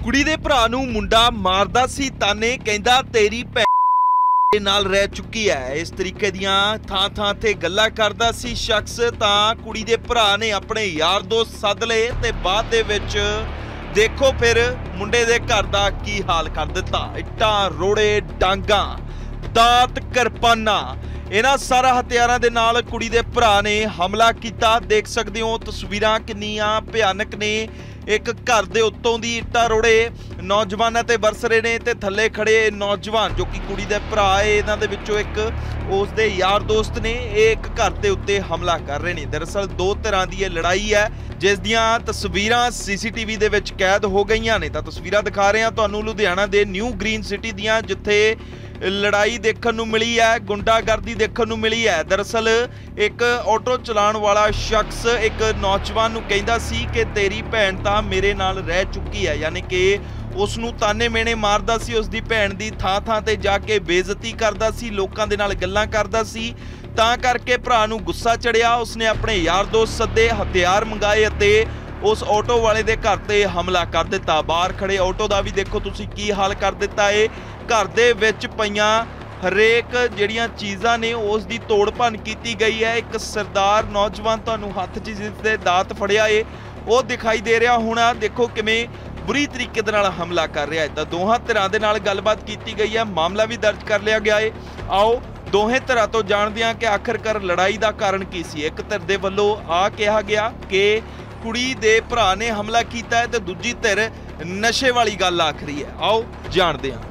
ਕੁੜੀ ਦੇ ਭਰਾ ਨੂੰ ਮੁੰਡਾ ਮਾਰਦਾ ਸੀ ਤਾਨੇ ਕਹਿੰਦਾ ਤੇਰੀ ਭੈਣ ਦੇ ਨਾਲ ਰਹਿ ਚੁੱਕੀ ਹੈ। ਇਸ ਤਰੀਕੇ ਦੀਆਂ ਥਾਂ ਤੇ ਗੱਲਾਂ ਕਰਦਾ ਸੀ ਸ਼ਖਸ। ਤਾਂ ਕੁੜੀ ਦੇ ਭਰਾ ਨੇ ਆਪਣੇ ਯਾਰ ਦੋਸਤ ਸੱਦ ਲਏ ਤੇ ਬਾਅਦ ਦੇ ਵਿੱਚ ਦੇਖੋ ਫਿਰ ਮੁੰਡੇ ਦੇ ਘਰ ਦਾ ਕੀ ਹਾਲ ਕਰ ਦਿੱਤਾ। ਇੱਟਾਂ ਰੋੜੇ ਡਾਂਗਾਂ ਦਾਤ ਕਿਰਪਾਨਾਂ ਇਹਨਾਂ ਸਾਰਾ ਹਥਿਆਰਾਂ ਦੇ ਨਾਲ ਕੁੜੀ ਦੇ ਭਰਾ ਨੇ ਹਮਲਾ ਕੀਤਾ। ਦੇਖ ਸਕਦੇ ਹੋ ਤਸਵੀਰਾਂ ਕਿੰਨੀਆਂ ਭਿਆਨਕ ਨੇ। ਇੱਕ ਘਰ ਦੇ ਉੱਤੋਂ ਦੀ ਇੱਟਾਂ ਰੋੜੇ ਨੌਜਵਾਨਾਂ ਤੇ ਵਰਸ ਰਹੇ ਨੇ ਤੇ ਥੱਲੇ ਖੜੇ ਨੌਜਵਾਨ ਜੋ ਕਿ ਕੁੜੀ ਦੇ ਭਰਾ ਹੈ, ਇਹਨਾਂ ਦੇ ਵਿੱਚੋਂ ਇੱਕ ਉਸ ਦੇ ਯਾਰ ਦੋਸਤ ਨੇ, ਇਹ ਇੱਕ ਘਰ ਦੇ ਉੱਤੇ ਹਮਲਾ ਕਰ ਰਹੇ ਨੇ। ਦਰਅਸਲ ਦੋ ਧਿਰਾਂ ਦੀ ਇਹ ਲੜਾਈ ਹੈ ਜਿਸ ਦੀਆਂ ਤਸਵੀਰਾਂ ਸੀਸੀਟੀਵੀ ਦੇ ਵਿੱਚ ਕੈਦ ਹੋ ਗਈਆਂ ਨੇ। ਤਾਂ ਤਸਵੀਰਾਂ ਦਿਖਾ ਰਹੇ ਹਾਂ ਤੁਹਾਨੂੰ ਲੁਧਿਆਣਾ ਦੇ ਨਿਊ ਗ੍ਰੀਨ ਸਿਟੀ ਦੀਆਂ, ਜਿੱਥੇ ਲੜਾਈ ਦੇਖਣ ਨੂੰ ਮਿਲੀ ਹੈ, ਗੁੰਡਾਗਰਦੀ ਦੇਖਣ ਨੂੰ ਮਿਲੀ ਹੈ। ਦਰਅਸਲ ਇੱਕ ਆਟੋ ਚਲਾਉਣ ਵਾਲਾ ਸ਼ਖਸ ਇੱਕ ਨੌਜਵਾਨ ਨੂੰ ਕਹਿੰਦਾ ਸੀ ਕਿ ਤੇਰੀ ਭੈਣ ਤਾਂ ਮੇਰੇ ਨਾਲ ਰਹਿ ਚੁੱਕੀ ਹੈ, ਯਾਨੀ ਕਿ ਉਸ ਨੂੰ ਤਾਨੇ ਮੇਣੇ ਮਾਰਦਾ ਸੀ, ਉਸ ਦੀ ਭੈਣ ਦੀ ਥਾਂ ਤੇ ਜਾ ਕੇ ਬੇਇੱਜ਼ਤੀ ਕਰਦਾ ਸੀ, ਲੋਕਾਂ ਦੇ ਨਾਲ ਗੱਲਾਂ ਕਰਦਾ ਸੀ। ਤਾਂ ਕਰਕੇ ਭਰਾ ਨੂੰ ਗੁੱਸਾ ਚੜਿਆ, ਉਸਨੇ ਆਪਣੇ ਯਾਰ ਦੋਸਤ ਸੱਦੇ, ਹਥਿਆਰ ਮੰਗਾਏ ਅਤੇ ਉਸ ਆਟੋ ਵਾਲੇ ਦੇ ਘਰ ਤੇ ਹਮਲਾ ਕਰ ਦਿੱਤਾ। ਬਾਹਰ ਖੜੇ ਆਟੋ ਦਾ ਵੀ ਦੇਖੋ ਤੁਸੀਂ ਕੀ ਹਾਲ ਕਰ ਦਿੱਤਾ ਏ। ਘਰ ਦੇ ਵਿੱਚ ਪਈਆਂ ਹਰੇਕ ਜਿਹੜੀਆਂ ਚੀਜ਼ਾਂ ਨੇ ਉਸ ਦੀ ਤੋੜ ਭੰਨ ਕੀਤੀ ਗਈ ਹੈ। ਇੱਕ ਸਰਦਾਰ ਨੌਜਵਾਨ ਤੁਹਾਨੂੰ ਹੱਥ 'ਚ ਜਿਸ ਦੇ ਦਾਤ ਫੜਿਆ ਏ ਉਹ ਦਿਖਾਈ ਦੇ ਰਿਹਾ ਹੋਣਾ। ਦੇਖੋ ਕਿਵੇਂ ਬੁਰੀ ਤਰੀਕੇ ਦੇ ਨਾਲ ਹਮਲਾ ਕਰ ਰਿਹਾ ਹੈ। ਤਾਂ ਦੋਹਾਂ ਧਿਰਾਂ ਦੇ ਨਾਲ ਗੱਲਬਾਤ ਕੀਤੀ ਗਈ ਹੈ, ਮਾਮਲਾ ਵੀ ਦਰਜ ਕਰ ਲਿਆ ਗਿਆ ਏ। ਆਓ ਦੋਹੇ ਧਿਰਾਂ ਤੋਂ ਜਾਣਦੇ ਹਾਂ ਕਿ ਆਖਰਕਾਰ ਲੜਾਈ ਦਾ ਕਾਰਨ ਕੀ ਸੀ। ਇੱਕ ਧਿਰ ਦੇ ਵੱਲੋਂ ਆ ਕਿਹਾ ਗਿਆ ਕਿ ਕੁੜੀ ਦੇ ਭਰਾ ਨੇ ਹਮਲਾ ਕੀਤਾ ਹੈ ਤੇ ਦੂਜੀ ਧਿਰ ਨਸ਼ੇ ਵਾਲੀ ਗੱਲ ਆਖ ਰਹੀ ਹੈ। ਆਓ ਜਾਣਦੇ ਹਾਂ।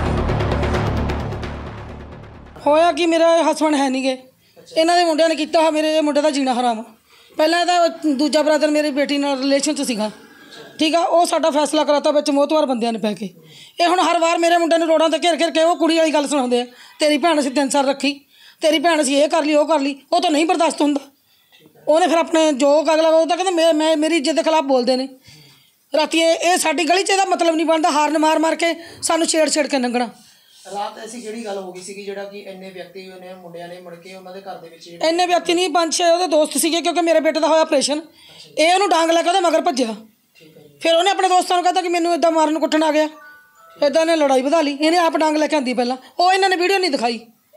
ਹੋਇਆ ਕਿ ਮੇਰਾ ਹਸਬੈਂਡ ਹੈ ਨਹੀਂ ਗੇ, ਇਹਨਾਂ ਦੇ ਮੁੰਡਿਆਂ ਨੇ ਕੀਤਾ। ਮੇਰੇ ਮੁੰਡੇ ਦਾ ਜੀਣਾ ਹਰਾਮ। ਪਹਿਲਾਂ ਇਹਦਾ ਦੂਜਾ ਬ੍ਰਦਰ ਮੇਰੀ ਬੇਟੀ ਨਾਲ ਰਿਲੇਸ਼ਨ 'ਚ ਸੀਗਾ, ਠੀਕ ਆ। ਉਹ ਸਾਡਾ ਫੈਸਲਾ ਕਰਾਤਾ ਵਿੱਚ ਮੋਹਤਵਾਰ ਬੰਦਿਆਂ ਨੇ ਪੈ ਕੇ। ਇਹ ਹੁਣ ਹਰ ਵਾਰ ਮੇਰੇ ਮੁੰਡੇ ਨੂੰ ਰੋਡਾਂ 'ਤੇ ਘੇਰ ਕੇ ਉਹ ਕੁੜੀ ਵਾਲੀ ਗੱਲ ਸੁਣਾਉਂਦੇ ਆ, ਤੇਰੀ ਭੈਣ ਅਸੀਂ 3 ਸਾਲ ਰੱਖੀ, ਤੇਰੀ ਭੈਣ ਅਸੀਂ ਇਹ ਕਰ ਲਈ ਉਹ ਕਰ ਲਈ। ਉਹ ਤਾਂ ਨਹੀਂ ਬਰਦਾਸ਼ਤ ਹੁੰਦਾ। ਉਹਨੇ ਫਿਰ ਆਪਣੇ ਜੋ ਅਗਲਾ ਉਹ ਤਾਂ ਕਹਿੰਦਾ ਮੈਂ ਮੇਰੀ ਇੱਜ਼ਤ ਦੇ ਖਿਲਾਫ ਬੋਲਦੇ ਨੇ। ਰਾਤੀ ਇਹ ਸਾਡੀ ਗਲੀ 'ਚ ਇਹਦਾ ਮਤਲਬ ਨਹੀਂ ਬਣਦਾ, ਹਾਰਨ ਮਾਰ ਕੇ ਸਾਨੂੰ ਛੇੜ ਕੇ ਲੰਘਣਾ। ਰਾਤ ਐਸੀ ਕਿਹੜੀ ਗੱਲ ਹੋ ਗਈ ਸੀ ਜਿਹੜਾ ਕਿ ਇੰਨੇ ਵਿਅਕਤੀ ਨੇ ਮੁੰਡਿਆਂ ਨੇ ਮੁੜ ਕੇ ਉਹਨਾਂ ਦੇ ਘਰ ਦੇ ਵਿੱਚ ਇੰਨੇ ਵਿਅਕਤੀ ਨਹੀਂ, 5-6 ਉਹਦੇ ਦੋਸਤ ਸੀਗੇ, ਕਿਉਂਕਿ ਮੇਰੇ ਬੇਟੇ ਦਾ ਹੋਇਆ ਆਪਰੇਸ਼ਨ। ਇਹ ਉਹਨੂੰ ਡਾਂਗ ਲੈ ਕੇ ਉਹਦੇ ਮਗਰ ਭੱਜਿਆ। ਫਿਰ ਉਹਨੇ ਆਪਣੇ ਦੋਸਤਾਂ ਨੂੰ ਕਹਿੰਦਾ ਕਿ ਮੈਨੂੰ ਇੱਦਾਂ ਮਾਰਨ ਕੁੱਟਣ ਆ ਗਿਆ, ਇੱਦਾਂ ਨੇ ਲੜਾਈ ਵਧਾ ਲਈ। ਇਹਨੇ ਆਪ ਡਾਂਗ ਲੈ ਕੇ ਆਂਦੀ ਪਹਿਲਾਂ, ਉਹ ਇਹਨਾਂ ਨੇ ਵੀਡੀਓ ਨਹੀਂ ਦਿਖਾਈ।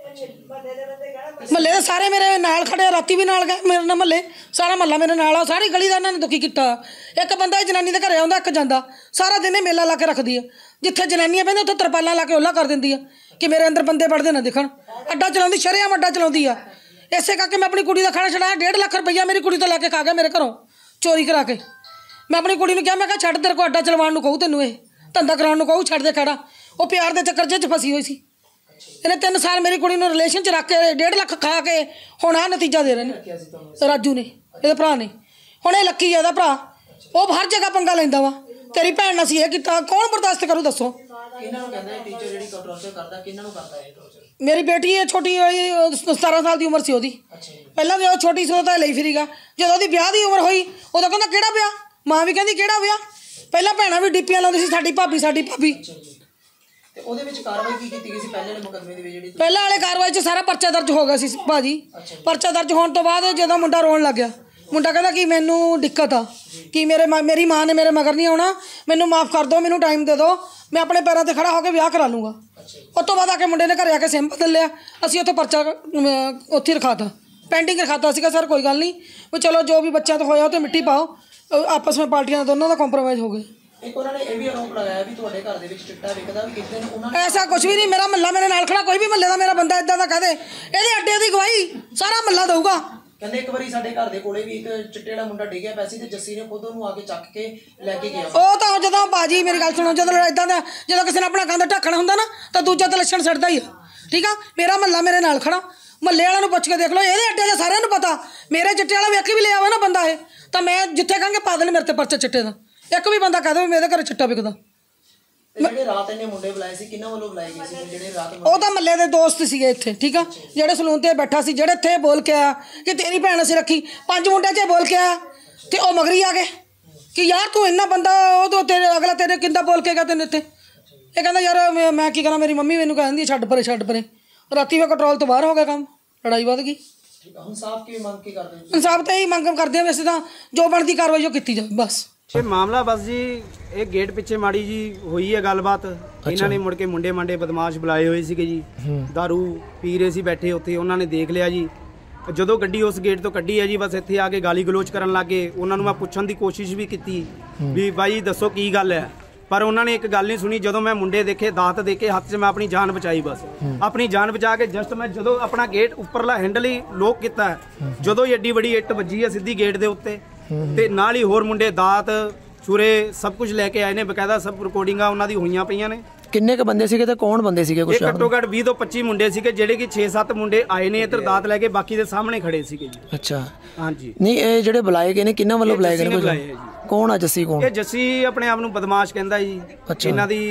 ਮਹੱਲੇ ਦੇ ਸਾਰੇ ਮੇਰੇ ਨਾਲ ਖੜੇ, ਰਾਤੀ ਵੀ ਨਾਲ ਗਏ ਮੇਰੇ ਨਾਲ। ਮਹੱਲੇ ਸਾਰਾ ਮਹੱਲਾ ਮੇਰੇ ਨਾਲ ਆ, ਸਾਰੀ ਗਲੀ ਦਾ ਇਹਨਾਂ ਨੇ ਦੁਖੀ ਕੀਤਾ। ਇੱਕ ਬੰਦਾ ਜਨਾਨੀ ਦੇ ਘਰੇ ਆਉਂਦਾ, ਇੱਕ ਜਾਂਦਾ, ਸਾਰਾ ਦਿਨ ਇਹ ਮੇਲਾ ਲਾ ਕੇ ਰੱਖਦੀ ਆ। ਜਿੱਥੇ ਜਨਾਨੀਆਂ ਪੈਂਦੀਆਂ ਉੱਥੇ ਤਰਪਾਲਾਂ ਲਾ ਕੇ ਓਲਾ ਕਰ ਦਿੰਦੀ ਆ ਕਿ ਮੇਰੇ ਅੰਦਰ ਬੰਦੇ ਵੜਦੇ ਨਾ ਦਿਖਣ। ਅੱਡਾ ਚਲਾਉਂਦੀ, ਸ਼ਰੇਆਮ ਅੱਡਾ ਚਲਾਉਂਦੀ ਆ। ਇਸੇ ਕਰਕੇ ਮੈਂ ਆਪਣੀ ਕੁੜੀ ਦਾ ਖਾਣਾ ਛਡਾਇਆ। 1.5 ਲੱਖ ਰੁਪਈਆ ਮੇਰੀ ਕੁੜੀ ਤੋਂ ਲੈ ਕੇ ਖਾ ਗਿਆ ਮੇਰੇ ਘਰੋਂ ਚੋਰੀ ਕਰਾ ਕੇ। ਮੈਂ ਆਪਣੀ ਕੁੜੀ ਨੂੰ ਕਿਹਾ, ਮੈਂ ਕਿਹਾ ਛੱਡ, ਤੇਰੇ ਕੋਲ ਅੱਡਾ ਚਲਵਾਉਣ ਨੂੰ ਕਹੂ, ਤੈਨੂੰ ਇਹ ਧੰਦਾ ਕਰਾਉਣ ਨੂੰ ਕਹੂ, ਛੱਡ ਦੇ ਖੜਾ। ਉਹ ਪਿਆਰ ਦੇ ਚੱਕਰ 'ਚ ਫਸੀ ਹੋਈ ਸੀ। ਇਹਨੇ 3 ਸਾਲ ਮੇਰੀ ਕੁੜੀ ਨੂੰ ਰਿਲੇਸ਼ਨ 'ਚ ਰੱਖ ਕੇ 1.5 ਲੱਖ ਖਾ ਕੇ ਹੁਣ ਆਹ ਨਤੀਜਾ ਦੇ ਰਹੇ ਨੇ। ਰਾਜੂ ਨੇ, ਇਹਦੇ ਭਰਾ ਨੇ। ਹੁਣ ਇਹ ਲੱਕੀ ਆ ਇਹਦਾ ਭਰਾ, ਉਹ ਹਰ ਜਗ੍ਹਾ ਪੰਗਾ ਲੈਂਦਾ ਵਾ। ਤੇਰੀ ਭੈਣ ਨਾਲ ਸੀ ਇਹ ਕੀਤਾ, ਕੌਣ ਬਰਦਾਸ਼ਤ ਕਰੂ ਦੱਸੋ। ਕਿਹਨਾਂ ਨੂੰ ਕਹਿੰਦਾ ਇਹ ਟੀਚਰ ਜਿਹੜੀ ਟੌਰਚਰ ਕਰਦਾ, ਕਿਹਨਾਂ ਨੂੰ ਕਰਦਾ ਇਹ ਟੌਰਚਰ? ਮੇਰੀ ਬੇਟੀ ਹੈ ਛੋਟੀ, 17 ਸਾਲ ਦੀ ਉਮਰ ਸੀ ਉਹਦੀ। ਪਹਿਲਾਂ ਜਦੋਂ ਛੋਟੀ ਸੀ ਉਦੋਂ ਤਾਂ ਲਈ ਫਿਰੀਗਾ। ਜਦੋਂ ਉਹਦੀ ਵਿਆਹ ਦੀ ਉਮਰ ਹੋਈ ਉਦੋਂ ਕਹਿੰਦਾ ਕਿਹੜਾ ਵਿਆਹ, ਮਾਂ ਵੀ ਕਹਿੰਦੀ ਕਿਹੜਾ ਵਿਆਹ। ਪਹਿਲਾਂ ਭੈਣਾਂ ਵੀ ਡੀਪੀਆਂ ਲਾਉਂਦੀ ਸੀ, ਸਾਡੀ ਭਾਬੀ ਸਾਡੀ ਭਾਬੀ। ਤੇ ਉਹਦੇ ਵਿੱਚ ਕਾਰਵਾਈ ਕੀ ਕੀਤੀ ਗਈ ਸੀ ਪਹਿਲੇ ਵਾਲੇ ਮੁਕੱਦਮੇ ਦੇ ਵਿੱਚ? ਜਿਹੜੀ ਪਹਿਲਾਂ ਵਾਲੇ ਕਾਰਵਾਈ 'ਚ ਸਾਰਾ ਪਰਚਾ ਦਰਜ ਹੋ ਗਿਆ ਸੀ ਭਾਜੀ। ਪਰਚਾ ਦਰਜ ਹੋਣ ਤੋਂ ਬਾਅਦ ਜਦੋਂ ਮੁੰਡਾ ਰੋਣ ਲੱਗ ਗਿਆ, ਮੁੰਡਾ ਕਹਿੰਦਾ ਕਿ ਮੈਨੂੰ ਦਿੱਕਤ ਆ, ਕਿ ਮੇਰੀ ਮਾਂ ਨੇ ਮੇਰੇ ਮਗਰ ਨਹੀਂ ਆਉਣਾ, ਮੈਨੂੰ ਮਾफ़ ਕਰ ਦਿਓ, ਮੈਨੂੰ ਟਾਈਮ ਦੇ ਦਿਓ, ਮੈਂ ਆਪਣੇ ਪੈਰਾਂ 'ਤੇ ਖੜਾ ਹੋ ਕੇ ਵਿਆਹ ਕਰਾ ਲੂੰਗਾ। ਉਸ ਤੋਂ ਬਾਅਦ ਆ ਕੇ ਮੁੰਡੇ ਨੇ ਘਰੇ ਆ ਕੇ ਸਿਮ ਬਦਲ ਲਿਆ। ਅਸੀਂ ਉੱਥੇ ਪਰਚਾ ਉੱਥੇ ਰਖਾਤਾ, ਪੈਂਡਿੰਗ ਰਖਾਤਾ ਸੀਗਾ। ਸਰ ਕੋਈ ਗੱਲ ਨਹੀਂ, ਵੀ ਚਲੋ ਜੋ ਵੀ ਬੱਚਿਆਂ ਤੋਂ ਹੋਇਆ ਉਹ 'ਤੇ ਮਿੱਟੀ ਪਾਓ। ਆਪਸ ਵਿੱਚ ਪਾਰਟੀਆਂ ਦੋਨੋਂ ਦਾ ਕੰਪਰੋਮਾਈਜ਼ ਹੋ ਗਏ। ਇੱਕ ਉਹਨਾਂ ਨੇ ਇਹ ਵੀ ਆਰੋਪ ਲਗਾਇਆ ਵੀ ਤੁਹਾਡੇ ਘਰ ਦੇ ਵਿੱਚ ਚਿੱਟਾ ਵਿਕਦਾ, ਵੀ ਕਿਸੇ ਨੇ ਉਹਨਾਂ ਐਸਾ ਕੁਝ ਵੀ ਨਹੀਂ। ਮੇਰਾ ਮਹੱਲਾ ਮੇਰੇ ਨਾਲ ਖੜਾ, ਕੋਈ ਵੀ ਮਹੱਲੇ ਦਾ ਮੇਰਾ ਬੰਦਾ ਇੱਦਾਂ ਦਾ ਕਹਦੇ, ਇਹਦੇ ਅੱਡੇ ਦੀ ਗਵਾਹੀ ਸਾਰਾ ਮਹੱਲਾ ਦਊਗਾ। ਕਹਿੰਦੇ ਇੱਕ ਵਾਰੀ ਸਾਡੇ ਘਰ ਦੇ ਕੋਲੇ ਵੀ ਇੱਕ ਚਿੱਟੇ ਵਾਲਾ ਮੁੰਡਾ ਡਿੱਗਿਆ ਪਿਆ ਸੀ ਤੇ ਜੱਸੀ ਨੇ ਖੁਦ ਉਹਨੂੰ ਆ ਕੇ ਚੱਕ ਕੇ ਲੈ ਕੇ ਗਿਆ। ਉਹ ਤਾਂ ਜਦੋਂ ਬਾਜੀ ਮੇਰੀ ਗੱਲ ਸੁਣੋ, ਜਦੋਂ ਇੱਦਾਂ ਦਾ ਜਦੋਂ ਕਿਸੇ ਨੇ ਆਪਣਾ ਕੰਧ ਢੱਕਣਾ ਹੁੰਦਾ ਨਾ ਤਾਂ ਦੂਜਾ ਤਾਂ ਲੱਛਣ ਛੱਡਦਾ ਹੀ ਆ, ਠੀਕ ਆ। ਮੇਰਾ ਮਹੱਲਾ ਮੇਰੇ ਨਾਲ ਖੜਾ, ਮਹੱਲੇ ਵਾਲਿਆਂ ਨੂੰ ਪੁੱਛ ਕੇ ਦੇਖ ਲਓ, ਇਹਦੇ ਅੱਡੇ ਦਾ ਸਾਰਿਆਂ ਨੂੰ ਪਤਾ। ਮੇਰੇ ਚਿੱਟੇ ਵਾਲਾ ਵੇਖ ਵੀ ਲਿਆ ਵਾ ਨਾ ਬੰਦਾ ਇਹ, ਤਾਂ ਮੈਂ ਜਿੱਥੇ ਕਹਾਂਗੇ ਪਾ ਦੇਣ ਮੇਰੇ ਤੇ ਪਰਚਾ ਚਿੱਟੇ ਦਾ। ਇੱਕ ਵੀ ਬੰਦਾ ਕਹਿ ਦੇ ਮੇਰੇ ਘਰੇ ਚਿੱਟਾ ਵਿਕਦਾ। ਜਿਹੜੇ ਰਾਤ ਇਹਨੇ ਮੁੰਡੇ ਬੁਲਾਏ ਸੀ, ਕਿਹਨਾਂ ਵੱਲੋਂ ਬੁਲਾਏ ਗਏ ਸੀ? ਜਿਹੜੇ ਰਾਤ ਉਹ ਤਾਂ ਮਹੱਲੇ ਦੇ ਦੋਸਤ ਸੀਗੇ ਇੱਥੇ, ਠੀਕ ਆ, ਜਿਹੜੇ ਸਲੂਨ 'ਤੇ ਬੈਠਾ ਸੀ, ਜਿਹੜੇ ਇੱਥੇ ਬੋਲ ਕੇ ਆਇਆ ਕਿ ਤੇਰੀ ਭੈਣ ਅਸੀਂ ਰੱਖੀ। 5 ਮੁੰਡਿਆਂ 'ਚ ਬੋਲ ਕੇ ਆਇਆ ਤੇ ਉਹ ਮਗਰੀ ਆ ਗਏ ਕਿ ਯਾਰ ਤੂੰ ਇੰਨਾ ਬੰਦਾ, ਉਹ ਤੋਂ ਤੇਰੇ ਅਗਲਾ ਤੇਰੇ ਕਿੰਦਾ ਬੋਲ ਕੇ ਗਿਆ ਤੈਨੂੰ ਇੱਥੇ। ਇਹ ਕਹਿੰਦਾ ਯਾਰ ਮੈਂ ਕੀ ਕਰਾਂ, ਮੇਰੀ ਮੰਮੀ ਮੈਨੂੰ ਕਹਿੰਦੀ ਛੱਡ ਪਰੇ। ਰਾਤੀ ਮੈਂ ਕੰਟਰੋਲ ਤੋਂ ਬਾਹਰ ਹੋ ਗਿਆ ਕੰਮ, ਲੜਾਈ ਵੱਧ ਗਈ। ਇਨਸਾਫ ਕੀ ਮੰਗ ਕੀ ਕਰਦੇ? ਇਨਸਾਫ ਤਾਂ ਇਹੀ ਮੰਗ ਕਰਦੇ ਆ, ਵੈਸੇ ਤਾਂ ਜੋ ਬਣਦੀ ਕਾਰਵਾਈ ਉਹ ਕੀਤੀ ਜਾਵੇ ਬਸ। ਇਹ ਮਾਮਲਾ ਬਸ ਜੀ ਇਹ ਗੇਟ ਪਿੱਛੇ ਮਾੜੀ ਜੀ ਹੋਈ ਹੈ ਗੱਲਬਾਤ। ਇਹਨਾਂ ਨੇ ਮੁੜ ਕੇ ਮੁੰਡੇ ਮਾਂਡੇ ਬਦਮਾਸ਼ ਬੁਲਾਏ ਹੋਏ ਸੀਗੇ ਜੀ, ਦਾਰੂ ਪੀ ਰਹੇ ਸੀ ਬੈਠੇ ਉੱਥੇ, ਉਹਨਾਂ ਨੇ ਦੇਖ ਲਿਆ ਜੀ। ਜਦੋਂ ਗੱਡੀ ਉਸ ਗੇਟ ਤੋਂ ਕੱਢੀ ਹੈ ਜੀ, ਬਸ ਇੱਥੇ ਆ ਕੇ ਗਾਲੀ ਗਲੋਚ ਕਰਨ ਲੱਗੇ। ਉਹਨਾਂ ਨੂੰ ਮੈਂ ਪੁੱਛਣ ਦੀ ਕੋਸ਼ਿਸ਼ ਵੀ ਕੀਤੀ ਵੀ ਬਾਈ ਦੱਸੋ ਕੀ ਗੱਲ ਹੈ, ਪਰ ਉਹਨਾਂ ਨੇ ਇੱਕ ਗੱਲ ਨਹੀਂ ਸੁਣੀ। ਜਦੋਂ ਮੈਂ ਮੁੰਡੇ ਦੇਖੇ, ਦਾਤ ਦੇ ਕੇ ਹੱਥ 'ਚ, ਮੈਂ ਆਪਣੀ ਜਾਨ ਬਚਾਈ। ਬਸ ਆਪਣੀ ਜਾਨ ਬਚਾ ਕੇ ਜਸਟ ਮੈਂ ਜਦੋਂ ਆਪਣਾ ਗੇਟ ਉੱਪਰਲਾ ਹੈਂਡਲ ਹੀ ਲੋਕ ਕੀਤਾ, ਜਦੋਂ ਹੀ ਐਡੀ ਵੱਡੀ ਇੱਟ ਵੱਜੀ ਹੈ ਸਿੱਧੀ ਗੇਟ ਦੇ ਉੱਤੇ, ਤੇ ਨਾਲ ਹੀ ਹੋਰ ਮੁੰਡੇ ਦਾਤ ਛੁਰੇ ਸਭ ਕੁਝ ਲੈ ਕੇ ਆਏ ਨੇ। ਬਕਾਇਦਾ ਸਭ ਰਿਕਾਰਡਿੰਗਾਂ ਉਹਨਾਂ ਦੀ ਹੋਈਆਂ ਪਈਆਂ ਨੇ। ਕਿੰਨੇ ਕ ਬੰਦੇ ਸੀਗੇ ਤੇ ਕੌਣ ਬੰਦੇ ਸੀਗੇ? ਕੁਝ ਘੱਟੋ ਘੱਟ 20 ਤੋਂ 25 ਮੁੰਡੇ ਸੀਗੇ, ਜਿਹੜੇ ਕਿ 6-7 ਮੁੰਡੇ ਆਏ ਨੇ ਇੱਧਰ ਦਾਤ ਲੈ ਕੇ, ਬਾਕੀ ਦੇ ਸਾਹਮਣੇ ਖੜੇ ਸੀਗੇ ਜੀ। ਅੱਛਾ, ਹਾਂਜੀ। ਨਹੀਂ ਇਹ ਜਿਹੜੇ ਬੁਲਾਏ ਗਏ ਨੇ ਕਿੰਨਾ ਵੱਲੋਂ ਬੁਲਾਏ ਗਏ ਨੇ? ਕੌਣ ਆ ਜੱਸੀ? ਕੌਣ? ਇਹ ਜੱਸੀ ਆਪਣੇ ਆਪ ਨੂੰ ਬਦਮਾਸ਼ ਕਹਿੰਦਾ ਜੀ। ਅੱਛਾ। ਇਹਨਾਂ ਦੀ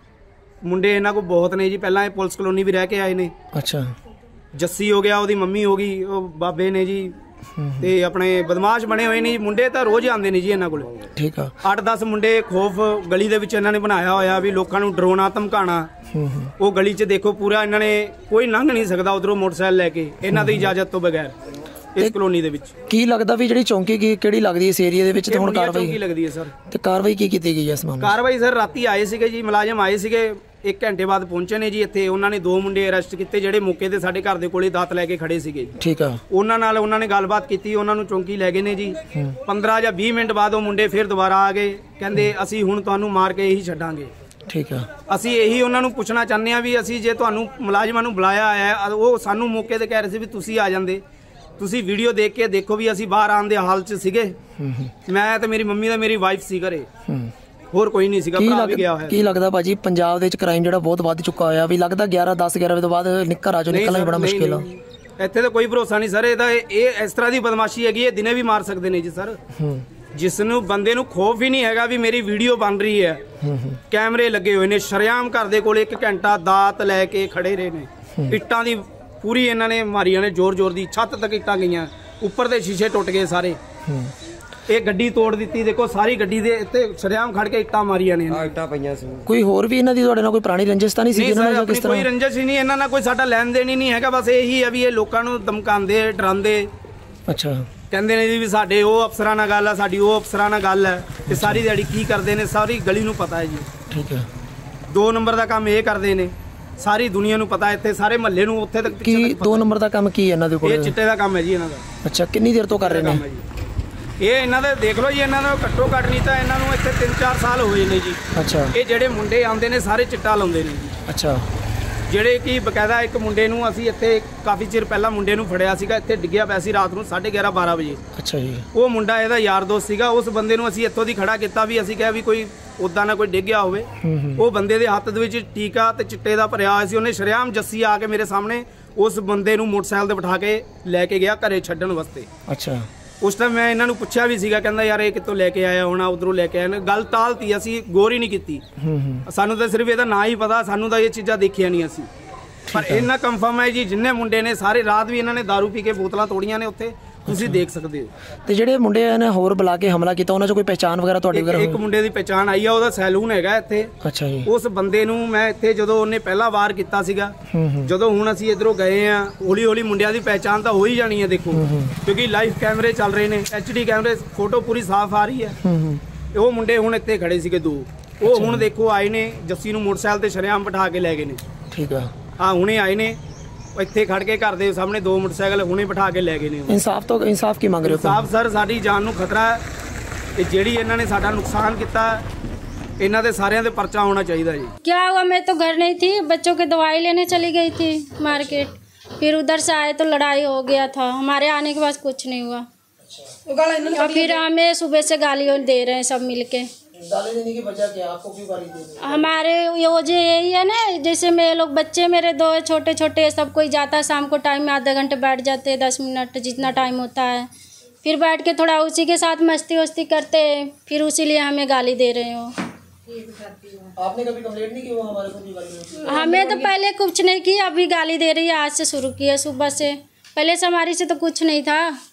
ਮੁੰਡੇ ਇਹਨਾਂ ਕੋਲ ਬਹੁਤ ਨੇ ਜੀ, ਪਹਿਲਾਂ ਇਹ ਪੁਲਿਸ ਕਲੋਨੀ ਵੀ ਰਹਿ ਕੇ ਆਏ ਨੇ। ਅੱਛਾ। ਜੱਸੀ ਹੋ ਗਿਆ, ਉਹਦੀ ਮੰਮੀ ਹੋ ਗਈ, ਉਹ ਬਾਬੇ ਨੇ ਜੀ, ਤੇ ਆਪਣੇ ਬਦਮਾਸ਼ ਬਣੇ ਹੋਏ ਨੇ ਜੀ। ਮੁੰਡੇ ਤਾਂ ਰੋਜ਼ ਆਉਂਦੇ ਨੇ ਜੀ ਇਹਨਾਂ ਕੋਲ। ਠੀਕ ਆ। 8-10 ਮੁੰਡੇ ਖੋਫ ਗਲੀ ਦੇ ਵਿੱਚ ਇਹਨਾਂ ਨੇ ਬਣਾਇਆ ਹੋਇਆ ਵੀ ਲੋਕਾਂ ਨੂੰ ਡਰਾਉਣਾ ਧਮਕਾਉਣਾ। ਉਹ ਗਲੀ 'ਚ ਦੇਖੋ ਪੂਰਾ ਇਹਨਾਂ ਨੇ, ਕੋਈ ਲੰਘ ਨਹੀਂ ਸਕਦਾ ਉਧਰੋਂ ਮੋਟਰਸਾਈਕਲ ਲੈ ਕੇ ਇਹਨਾਂ ਦੀ ਇਜਾਜ਼ਤ ਤੋਂ ਬਗੈਰ ਇਸ ਕਲੋਨੀ ਦੇ ਵਿੱਚ। ਕੀ ਲੱਗਦਾ ਵੀ ਜਿਹੜੀ ਚੌਂਕੀ ਕਿਹੜੀ ਲੱਗਦੀ ਇਸ ਏਰੀਆ ਦੇ ਵਿੱਚ ਤੇ ਹੁਣ ਕਾਰਵਾਈ ਕੀ ਲੱਗਦੀ ਹੈ ਸਰ? ਤੇ ਕਾਰਵਾਈ ਕੀ ਕੀਤੀ ਗਈ ਹੈ ਇਸ ਮਾਮਲੇ? ਕਾਰਵਾਈ ਸਰ ਰਾਤੀ ਆਏ ਸੀਗੇ ਜੀ, ਮੁਲਾਜ਼ਮ ਆਏ ਸੀਗੇ, 1 ਘੰਟੇ ਬਾਅਦ ਪਹੁੰਚੇ ਨੇ ਜੀ ਇੱਥੇ। ਉਹਨਾਂ ਨੇ 2 ਮੁੰਡੇ ਅਰੈਸਟ ਕੀਤੇ ਜਿਹੜੇ ਮੌਕੇ ਤੇ ਸਾਡੇ ਘਰ ਦੇ ਕੋਲੇ ਦਾਤ ਲੈ ਕੇ ਖੜੇ ਸੀਗੇ। ਠੀਕ ਆ। ਉਹਨਾਂ ਨਾਲ ਉਹਨਾਂ ਨੇ ਗੱਲਬਾਤ ਕੀਤੀ, ਉਹਨਾਂ ਨੂੰ ਚੌਂਕੀ ਲੈ ਗਏ ਨੇ ਜੀ। 15 ਜਾਂ 20 ਮਿੰਟ ਬਾਅਦ ਉਹ ਮੁੰਡੇ ਫਿਰ ਦੁਬਾਰਾ ਆ ਗਏ, ਕਹਿੰਦੇ ਅਸੀਂ ਹੁਣ ਤੁਹਾਨੂੰ ਮਾਰ ਕੇ ਹੀ ਛੱਡਾਂਗੇ। ਠੀਕ ਆ। ਅਸੀਂ ਇਹੀ ਉਹਨਾਂ ਨੂੰ ਪੁੱਛਣਾ ਚਾਹੁੰਦੇ ਆ ਵੀ ਅਸੀਂ ਜੇ ਤੁਹਾਨੂੰ ਮੁਲਾਜ਼ਮਾਂ ਨੂੰ ਬੁਲਾਇਆ ਹੈ, ਉਹ ਸਾਨੂੰ ਮੌਕੇ ਤੇ ਕਹਿ ਰਹੇ ਸੀ ਵੀ ਤੁਸੀਂ ਆ ਜਾਂਦੇ। ਤੁਸੀਂ ਵੀਡੀਓ ਦੇਖ ਕੇ ਦੇਖੋ ਵੀ ਅਸੀਂ ਬਾਹਰ ਆਉਣ ਦੇ ਹਾਲ 'ਚ ਸੀਗੇ। ਮੈਂ ਤੇ ਮੇਰੀ ਮੰਮੀ ਦਾ, ਮੇਰੀ ਵਾਈਫ ਸੀ ਘਰੇ, ਹੋਰ ਕੋਈ ਨਹੀਂ ਸੀਗਾ, ਭਰਾ ਵੀ ਗਿਆ ਹੋਇਆ। ਕੀ ਲੱਗਦਾ ਭਾਜੀ ਪੰਜਾਬ ਦੇ ਵਿੱਚ ਕ੍ਰਾਈਮ ਜਿਹੜਾ ਬਹੁਤ ਵੱਧ ਚੁੱਕਾ ਹੋਇਆ, ਵੀ ਲੱਗਦਾ 10-11 ਵਜੇ ਤੋਂ ਬਾਅਦ ਘਰਾਂ ਚੋਂ ਨਿਕਲਣਾ ਬੜਾ ਮੁਸ਼ਕਿਲ ਆ? ਇੱਥੇ ਤਾਂ ਕੋਈ ਭਰੋਸਾ ਨਹੀਂ ਸਰ ਇਹਦਾ। ਇਹ ਇਸ ਤਰ੍ਹਾਂ ਦੀ ਬਦਮਾਸ਼ੀ ਹੈਗੀ, ਇਹ ਦਿਨੇ ਵੀ ਮਾਰ ਸਕਦੇ ਨੇ ਜੀ ਸਰ। ਜਿਸ ਨੂੰ ਬੰਦੇ ਨੂੰ ਖੌਫ ਹੀ ਨਹੀਂ ਹੈਗਾ ਵੀ ਮੇਰੀ ਵੀਡੀਓ ਬਣ ਰਹੀ ਹੈ, ਕੈਮਰੇ ਲੱਗੇ ਹੋਏ ਨੇ, ਸ਼ਰੇਆਮ ਘਰ ਦੇ ਕੋਲ 1 ਘੰਟਾ ਦਾਤ ਲੈ ਕੇ ਖੜੇ ਰਹੇ ਨੇ। ਇੱਟਾਂ ਦੀ ਪੂਰੀ ਇਹਨਾਂ ਨੇ ਮਾਰੀਆਂ ਨੇ, ਜ਼ੋਰ ਦੀ, ਛੱਤ ਤੱਕ ਇੱਟਾਂ ਗਈਆਂ, ਉੱਪਰ ਦੇ ਸ਼ੀਸ਼ੇ ਟੁੱਟ ਗਏ ਸਾਰੇ। ਇਹ ਗੱਡੀ ਤੋੜ ਦਿੱਤੀ, ਦੇਖੋ ਸਾਰੀ ਗੱਡੀ ਦੇ ਇੱਥੇ ਸ਼ਰੇਆਮ ਖੜ ਕੇ ਇੱਟਾਂ ਮਾਰੀਆਂ ਨੇ। ਇੱਟਾਂ ਪਈਆਂ ਸੀ। ਕੋਈ ਹੋਰ ਵੀ ਇਹਨਾਂ ਦੀ ਤੁਹਾਡੇ ਨਾਲ ਕੋਈ ਪੁਰਾਣੀ ਰੰਜਿਸ਼ ਤਾਂ ਨਹੀਂ ਸੀ? ਕੋਈ ਰੰਜਿਸ਼ ਹੀ ਨਹੀਂ ਇਹਨਾਂ ਨਾਲ, ਕੋਈ ਸਾਡਾ ਲੈਣ ਦੇਣ ਹੀ ਨਹੀਂ ਹੈਗਾ। ਬਸ ਇਹੀ ਹੈ ਵੀ ਇਹ ਲੋਕਾਂ ਨੂੰ ਧਮਕਾਉਂਦੇ, ਡਰਾਉਂਦੇ। ਅੱਛਾ। ਕਹਿੰਦੇ ਨੇ ਜੀ ਵੀ ਸਾਡੇ ਉਹ ਅਫਸਰਾਂ ਨਾਲ ਗੱਲ ਹੈ, ਸਾਡੀ ਉਹ ਅਫਸਰਾਂ ਨਾਲ ਗੱਲ ਹੈ। ਤੇ ਸਾਰੀ ਦਿਹਾੜੀ ਕੀ ਕਰਦੇ ਨੇ ਸਾਰੀ ਗਲੀ ਨੂੰ ਪਤਾ ਹੈ ਜੀ। ਠੀਕ ਹੈ। 2 ਨੰਬਰ ਦਾ ਕੰਮ ਇਹ ਕਰਦੇ ਨੇ, ਸਾਰੀ ਦੁਨੀਆ ਨੂੰ ਪਤਾ, ਇੱਥੇ ਸਾਰੇ ਮਹੱਲੇ ਨੂੰ, ਉੱਥੇ ਤੱਕ। ਕੀ 2 ਨੰਬਰ ਦਾ ਕੰਮ ਕੀ ਹੈ ਇਹਨਾਂ ਦੇ ਕੋਲ? ਇਹ ਚਿੱਟੇ ਦਾ ਕੰਮ ਹੈ ਜੀ ਇਹਨਾਂ ਦਾ। ਅੱਛਾ, ਕਿੰਨੀ ਦੇਰ ਤੋਂ ਕਰ ਰਹੇ ਨੇ ਇਹ? ਇਹਨਾਂ ਦੇ ਦੇਖ ਲਓ ਜੀ, ਇਹਨਾਂ ਦਾ ਘੱਟੋ ਘੱਟ ਨਹੀਂ ਤਾਂ ਇਹਨਾਂ ਨੂੰ ਇੱਥੇ 3-4 ਸਾਲ ਹੋਏ ਨੇ ਜੀ। ਅੱਛਾ। ਇਹ ਜਿਹੜੇ ਮੁੰਡੇ ਆਉਂਦੇ ਨੇ ਸਾਰੇ ਚਿੱਟਾ ਲਾਉਂਦੇ ਨੇ ਜੀ। ਅੱਛਾ। ਜਿਹੜੇ ਕਿ ਬਕਾਇਦਾ ਇੱਕ ਮੁੰਡੇ ਨੂੰ ਅਸੀਂ ਇੱਥੇ ਕਾਫੀ ਚਿਰ ਪਹਿਲਾਂ ਮੁੰਡੇ ਨੂੰ ਫੜਿਆ ਸੀਗਾ, ਇੱਥੇ ਡਿੱਗਿਆ ਪਿਆ ਸੀ ਰਾਤ ਨੂੰ 11:30-12 ਵਜੇ। ਅੱਛਾ ਜੀ। ਉਹ ਮੁੰਡਾ ਇਹਦਾ ਯਾਰ ਦੋਸਤ ਸੀਗਾ। ਉਸ ਬੰਦੇ ਨੂੰ ਅਸੀਂ ਇੱਥੋਂ ਦੀ ਖੜਾ ਕੀਤਾ ਵੀ ਅਸੀਂ ਕਿਹਾ ਵੀ ਕੋਈ ਉਦਾਂ ਨਾ ਕੋਈ ਡਿੱਗਿਆ ਹੋਵੇ। ਉਹ ਬੰਦੇ ਦੇ ਹੱਥ ਦੇ ਵਿੱਚ ਟੀਕਾ ਤੇ ਚਿੱਟੇ ਦਾ ਭਰਿਆ ਹੋਇਆ ਸੀ। ਉਹਨੇ ਸ਼ਰੇਆਮ ਜੱਸੀ ਆ ਕੇ ਮੇਰੇ ਸਾਹਮਣੇ ਉਸ ਬੰਦੇ ਨੂੰ ਮੋਟਰਸਾਈਕਲ ਤੇ ਬਿਠਾ ਕੇ ਲੈ ਕੇ ਗਿਆ ਘਰੇ ਛੱਡਣ ਵਾਸਤੇ। ਅੱਛਾ। ਉਸ ਟਾਈਮ ਮੈਂ ਇਹਨਾਂ ਨੂੰ ਪੁੱਛਿਆ ਵੀ ਸੀਗਾ, ਕਹਿੰਦਾ ਯਾਰ ਇਹ ਕਿੱਥੋਂ ਲੈ ਕੇ ਆਇਆ ਹੋਣਾ, ਉਧਰੋਂ ਲੈ ਕੇ ਆਇਆ ਨਾ। ਗੱਲ ਟਾਲਤੀ, ਅਸੀਂ ਗੌਰ ਹੀ ਨਹੀਂ ਕੀਤੀ। ਸਾਨੂੰ ਤਾਂ ਸਿਰਫ ਇਹਦਾ ਨਾਂ ਹੀ ਪਤਾ, ਸਾਨੂੰ ਤਾਂ ਇਹ ਚੀਜ਼ਾਂ ਦੇਖੀਆਂ ਨਹੀਂ ਅਸੀਂ। ਪਰ ਇਹਨਾਂ ਕੰਫਰਮ ਹੈ ਜੀ, ਜਿੰਨੇ ਮੁੰਡੇ ਨੇ ਸਾਰੇ ਰਾਤ ਵੀ ਇਹਨਾਂ ਨੇ ਦਾਰੂ ਪੀ ਕੇ ਬੋਤਲਾਂ ਤੋੜੀਆਂ ਨੇ ਉੱਥੇ, ਤੁਸੀਂ ਦੇਖ ਸਕਦੇ ਹੋ। ਤੇ ਜਿਹੜੇ ਮੁੰਡੇ ਨੇ ਹੋਰ ਬੁਲਾ ਕੇ ਹਮਲਾ ਕੀਤਾ, ਉਹਨਾਂ 'ਚ ਕੋਈ ਪਹਿਚਾਣ ਵਗੈਰਾ ਤੁਹਾਡੀ ਵਗੈਰਾ? ਇੱਕ ਮੁੰਡੇ ਦੀ ਪਹਿਚਾਣ ਆਈ ਆ, ਉਹਦਾ ਸੈਲੂਨ ਹੈਗਾ ਇੱਥੇ। ਅੱਛਾ ਜੀ। ਉਸ ਬੰਦੇ ਨੂੰ ਮੈਂ ਇੱਥੇ ਜਦੋਂ ਉਹਨੇ ਪਹਿਲਾ ਵਾਰ ਕੀਤਾ ਸੀਗਾ, ਜਦੋਂ ਹੁਣ ਅਸੀਂ ਇਧਰੋਂ ਗਏ ਆ, ਹੌਲੀ ਹੌਲੀ ਮੁੰਡਿਆਂ ਦੀ ਪਹਿਚਾਣ ਤਾਂ ਹੋ ਹੀ ਜਾਣੀ ਹੈ ਦੇਖੋ, ਕਿਉਂਕਿ ਲਾਈਵ ਕੈਮਰੇ ਚੱਲ ਰਹੇ ਨੇ, HD ਕੈਮਰੇ, ਫੋਟੋ ਪੂਰੀ ਸਾਫ਼ ਆ ਰਹੀ ਹੈ। ਉਹ ਮੁੰਡੇ ਹੁਣ ਇੱਥੇ ਖੜੇ ਸੀਗੇ 2, ਉਹ ਹੁਣ ਦੇਖੋ ਆਏ ਨੇ, ਜੱਸੀ ਨੂੰ ਮੋਟਰਸਾਈਕਲ ਤੇ ਸ਼ਰੇਆਮ ਬਿਠਾ ਕੇ ਲੈ ਗਏ ਨੇ। ਠੀਕ ਆ। ਹਾਂ, ਹੁਣੇ ਆਏ ਨੇ, ਇੱਥੇ ਖੜ ਕੇ ਘਰ ਦੇ ਸਾਹਮਣੇ 2 ਮੋਟਰਸਾਈਕਲ ਹੁਣੇ ਬਿਠਾ ਕੇ ਲੈ ਗਏ ਨੇ। ਇਨਸਾਫ ਕੀ ਮੰਗ ਰਹੇ ਹੋ? ਇਨਸਾਫ ਸਰ, ਸਾਡੀ ਜਾਨ ਨੂੰ ਖਤਰਾ ਹੈ। ਇਹ ਜਿਹੜੀ ਇਹਨਾਂ ਨੇ ਸਾਡਾ ਨੁਕਸਾਨ ਕੀਤਾ, ਇਹਨਾਂ ਦੇ ਸਾਰਿਆਂ ਦੇ ਪਰਚਾ ਹੋਣਾ ਚਾਹੀਦਾ ਜੀ। क्या हुआ, मैं तो घर नहीं थी, बच्चों की दवाई लेने चली गई थी मार्केट, फिर उधर से आए तो लड़ाई हो गया था। हमारे आने के बाद कुछ नहीं हुआ, और फिर हमें सुबह से गालियाँ दे रहे हैं सब मिलके। गाली देने की वजह क्या, आपको क्यों गाली दे रहे हैं? हमारे ये वजह यही है ना, जैसे मेरे लोग बच्चे मेरे 2 छोटे छोटे, सब कोई जाता है शाम को टाइम में, आधा घंटे बैठ जाते हैं, 10 मिनट जितना टाइम होता है, फिर बैठ के थोड़ा उसी के साथ मस्ती वस्ती करते हैं, फिर उसी लिए हमें गाली दे रहे हो। आपने कभी कंप्लेंट नहीं की वो हमारे को भी गाली? हमें तो पहले कुछ नहीं किया, अभी गाली दे रही है, आज से शुरू किया सुबह से, पहले से हमारी से तो कुछ नहीं था।